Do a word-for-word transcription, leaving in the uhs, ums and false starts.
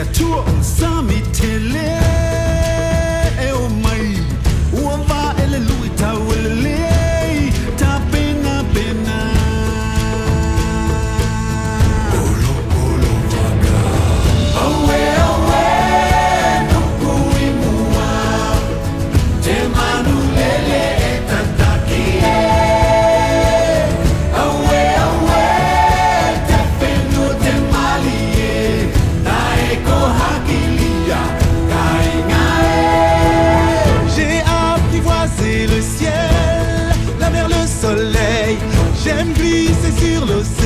tour sami tele e o mai ua va ele lui tau ele le ta pena pena olo olo waka aue aue no kui mua te manu lele e tataki e aue aue te penu te mali e ta e ko hakilia kainga e J'ai apprivoisé le ciel, la mer, le soleil. J'aime glisser sur l'océan.